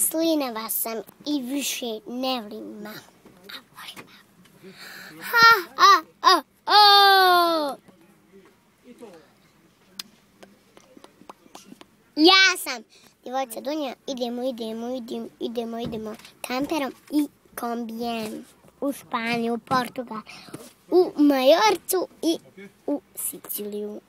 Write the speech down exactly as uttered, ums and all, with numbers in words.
Maslinava sam i više ne volim mamu. A volim mamu. Ha, ha, ha, ha. Ja sam djevojčica Dunja, idemo, idemo, idemo, idemo, idemo kamperom i kombijem u Španiju, u Portugal, u Majorcu i u Siciliju.